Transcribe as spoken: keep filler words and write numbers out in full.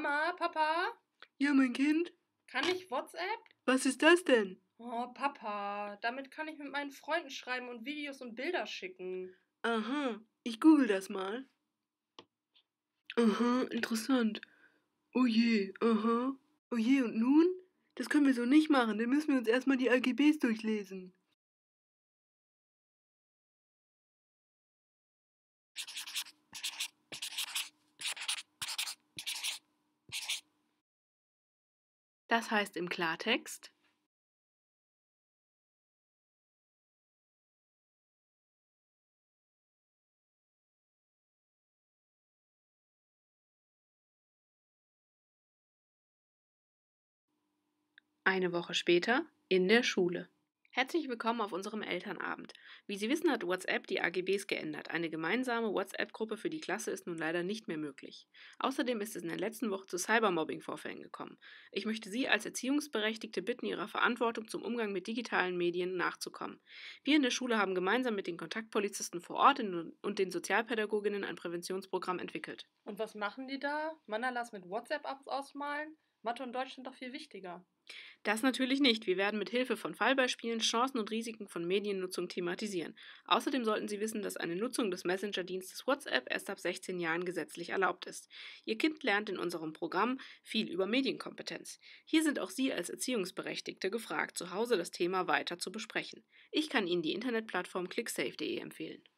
Mama, Papa, Ja, mein Kind? kann ich WhatsApp? Was ist das denn? Oh, Papa, damit kann ich mit meinen Freunden schreiben und Videos und Bilder schicken. Aha, ich google das mal. Aha, interessant. Oh je, aha. Oh je, und nun? Das können wir so nicht machen, dann müssen wir uns erstmal die A G Bs durchlesen. Das heißt im Klartext: Eine Woche später in der Schule. Herzlich willkommen auf unserem Elternabend. Wie Sie wissen, hat WhatsApp die A G Bs geändert. Eine gemeinsame WhatsApp-Gruppe für die Klasse ist nun leider nicht mehr möglich. Außerdem ist es in der letzten Woche zu Cybermobbing-Vorfällen gekommen. Ich möchte Sie als Erziehungsberechtigte bitten, Ihrer Verantwortung zum Umgang mit digitalen Medien nachzukommen. Wir in der Schule haben gemeinsam mit den Kontaktpolizisten vor Ort und den Sozialpädagoginnen ein Präventionsprogramm entwickelt. Und was machen die da? Mandalas mit WhatsApp ausmalen? Mathe und Deutsch sind doch viel wichtiger. Das natürlich nicht. Wir werden mit Hilfe von Fallbeispielen Chancen und Risiken von Mediennutzung thematisieren. Außerdem sollten Sie wissen, dass eine Nutzung des Messenger-Dienstes WhatsApp erst ab sechzehn Jahren gesetzlich erlaubt ist. Ihr Kind lernt in unserem Programm viel über Medienkompetenz. Hier sind auch Sie als Erziehungsberechtigte gefragt, zu Hause das Thema weiter zu besprechen. Ich kann Ihnen die Internetplattform clicksafe punkt de empfehlen.